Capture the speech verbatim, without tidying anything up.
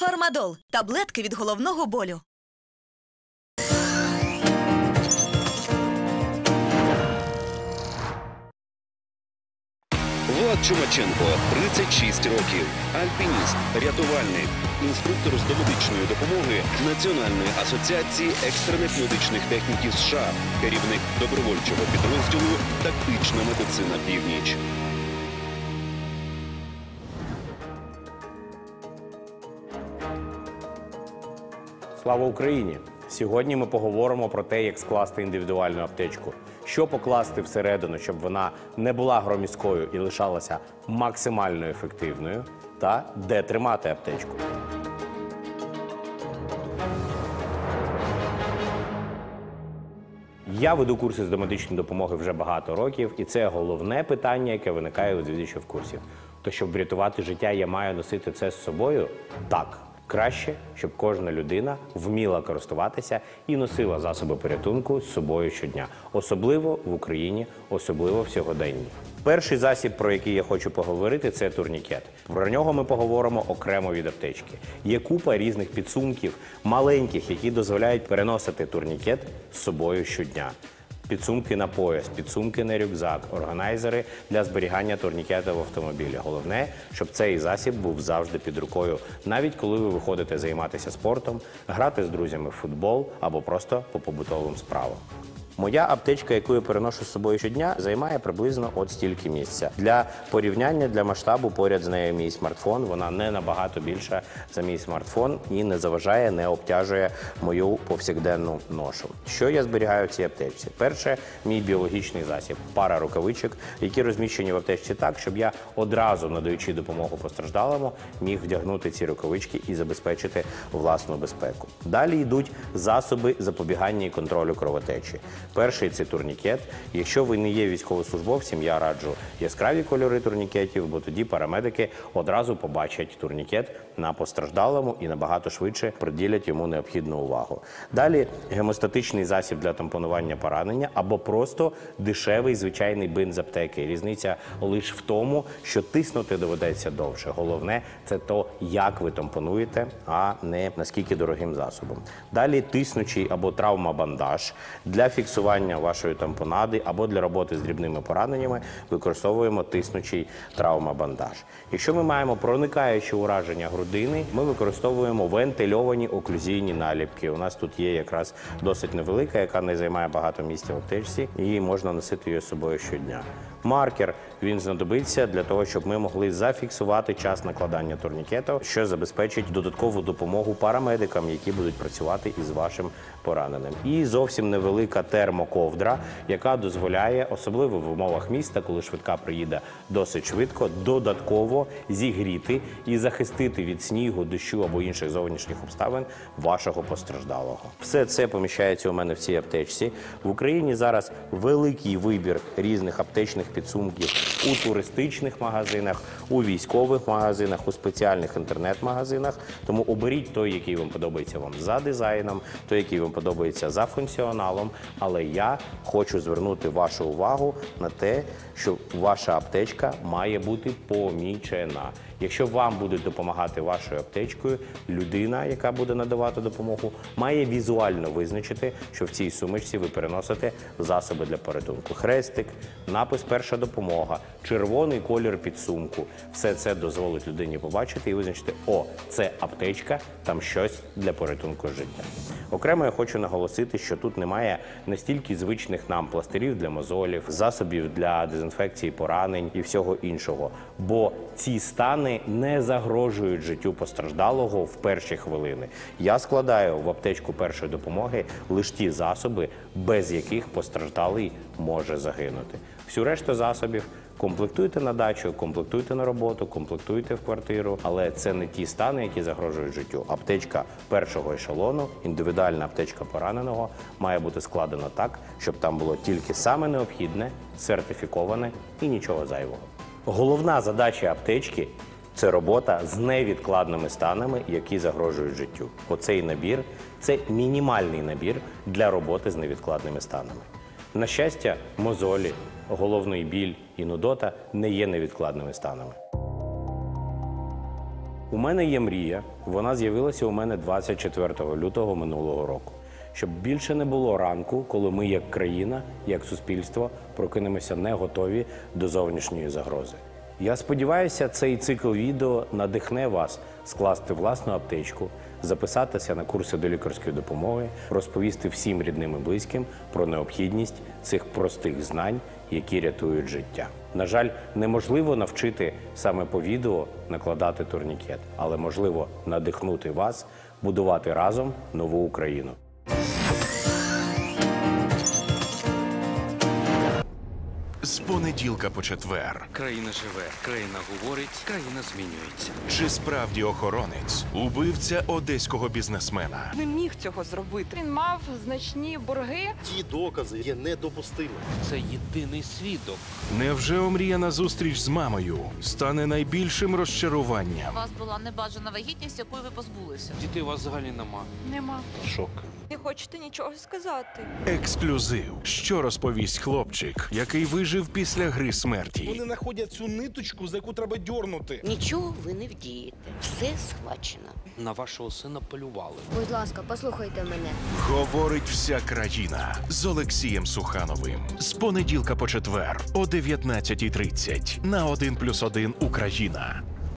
Фармадол – таблетки від головного болю. Влад Чумаченко, тридцять шість років, альпініст, рятувальник, інструктор з домедичної допомоги Національної асоціації екстрених медичних техніків США, керівник добровольчого підрозділу «Тактична медицина Північ». Слава Україні! Сьогодні ми поговоримо про те, як скласти індивідуальну аптечку. Що покласти всередину, щоб вона не була громіздкою і лишалася максимально ефективною, та де тримати аптечку. Я веду курси з домедичної допомоги вже багато років, і це головне питання, яке виникає у відвідувачів курсів. То, щоб врятувати життя, я маю носити це з собою? Так. Краще, щоб кожна людина вміла користуватися і носила засоби порятунку з собою щодня. Особливо в Україні, особливо в сьогоденні. Перший засіб, про який я хочу поговорити, це турнікет. Про нього ми поговоримо окремо від аптечки. Є купа різних підсумків, маленьких, які дозволяють переносити турнікет з собою щодня. Підсумки на пояс, підсумки на рюкзак, органайзери для зберігання турнікету в автомобілі. Головне, щоб цей засіб був завжди під рукою, навіть коли ви виходите займатися спортом, грати з друзями в футбол або просто по побутовим справам. Моя аптечка, яку я переношу з собою щодня, займає приблизно от стільки місця. Для порівняння, для масштабу, поряд з нею мій смартфон. Вона не набагато більша за мій смартфон і не заважає, не обтяжує мою повсякденну ношу. Що я зберігаю в цій аптечці? Перше, мій біологічний засіб. Пара рукавичок, які розміщені в аптечці так, щоб я одразу, надаючи допомогу постраждалому, міг вдягнути ці рукавички і забезпечити власну безпеку. Далі йдуть засоби запобігання і контролю кровотечі. Перший – це турнікет. Якщо ви не є військовослужбовцем, я раджу яскраві кольори турнікетів, бо тоді парамедики одразу побачать турнікет на постраждалому і набагато швидше приділять йому необхідну увагу. Далі гемостатичний засіб для тампонування поранення або просто дешевий звичайний бинт з аптеки. Різниця лише в тому, що тиснути доведеться довше. Головне – це то, як ви тампонуєте, а не наскільки дорогим засобом. Далі тиснучий або травмабандаж для фіксування вашої тампонади або для роботи з дрібними пораненнями використовуємо тиснучий травмабандаж. Якщо ми маємо проникаюче ураження грудини, ми використовуємо вентильовані оклюзійні наліпки. У нас тут є якраз досить невелика, яка не займає багато місця в аптечці, і можна носити її з собою щодня. Маркер, він знадобиться для того, щоб ми могли зафіксувати час накладання турнікету, що забезпечить додаткову допомогу парамедикам, які будуть працювати із вашим пораненим. І зовсім невелика термоковдра, яка дозволяє, особливо в умовах міста, коли швидка приїде досить швидко, додатково зігріти і захистити від снігу, дощу або інших зовнішніх обставин вашого постраждалого. Все це поміщається у мене в цій аптечці. В Україні зараз великий вибір різних аптечних підсумків у туристичних магазинах, у військових магазинах, у спеціальних інтернет-магазинах. Тому оберіть той, який вам подобається вам за дизайном, той, який вам подобається за функціоналом. Але я хочу звернути вашу увагу на те, що ваша аптечка має бути помічена. Якщо вам будуть допомагати вашою аптечкою, людина, яка буде надавати допомогу, має візуально визначити, що в цій сумочці ви переносите засоби для порятунку. Хрестик, напис «Перша допомога», червоний колір підсумку. Все це дозволить людині побачити і визначити, о, це аптечка, там щось для порятунку життя. Окремо я хочу наголосити, що тут немає настільки звичних нам пластирів для мозолів, засобів для дезінфекції поранень і всього іншого. Бо ці стани не загрожують життю постраждалого в перші хвилини. Я складаю в аптечку першої допомоги лише ті засоби, без яких постраждалий може загинути. Всю решту засобів комплектуйте на дачу, комплектуйте на роботу, комплектуйте в квартиру, але це не ті стани, які загрожують життю. Аптечка першого ешелону, індивідуальна аптечка пораненого має бути складена так, щоб там було тільки саме необхідне, сертифіковане і нічого зайвого. Головна задача аптечки – це робота з невідкладними станами, які загрожують життю. Оцей набір – це мінімальний набір для роботи з невідкладними станами. На щастя, мозолі, головний біль і нудота не є невідкладними станами. У мене є мрія, вона з'явилася у мене двадцять четвертого лютого минулого року. Щоб більше не було ранку, коли ми як країна, як суспільство прокинемося не готові до зовнішньої загрози. Я сподіваюся, цей цикл відео надихне вас скласти власну аптечку, записатися на курси до лікарської допомоги, розповісти всім рідним і близьким про необхідність цих простих знань, які рятують життя. На жаль, неможливо навчити саме по відео накладати турнікет, але можливо надихнути вас будувати разом нову Україну. З понеділка по четвер. Країна живе, країна говорить, країна змінюється. Чи справді охоронець убивця одеського бізнесмена? Не міг цього зробити. Він мав значні борги. Ті докази є недопустимими. Це єдиний свідок. Невже омріяна зустріч з мамою стане найбільшим У розчаруванням? вас була небажана вагітність, якої ви позбулися. Дітей у вас взагалі нема. Нема. Шок. Не хочете нічого сказати. Ексклюзив. Що розповість хлопчик, який вижив після гри смерті? Вони знаходять цю ниточку, за яку треба дьорнути. Нічого ви не вдієте. Все схвачено. На вашого сина полювали. Будь ласка, послухайте мене. Говорить вся країна з Олексієм Сухановим. З понеділка по четвер о дев'ятнадцятій тридцять на один плюс один Україна.